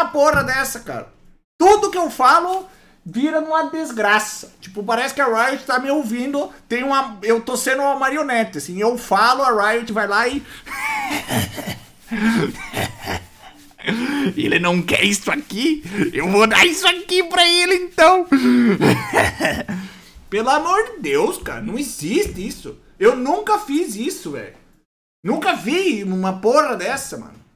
porra dessa, cara. Tudo que eu falo vira numa desgraça. Tipo, parece que a Riot tá me ouvindo. Eu tô sendo uma marionete, assim. Eu falo, a Riot vai lá e... Ele não quer isso aqui? Eu vou dar isso aqui pra ele, então. Pelo amor de Deus, cara. Não existe isso. Eu nunca fiz isso, velho. Nunca vi uma porra dessa, mano.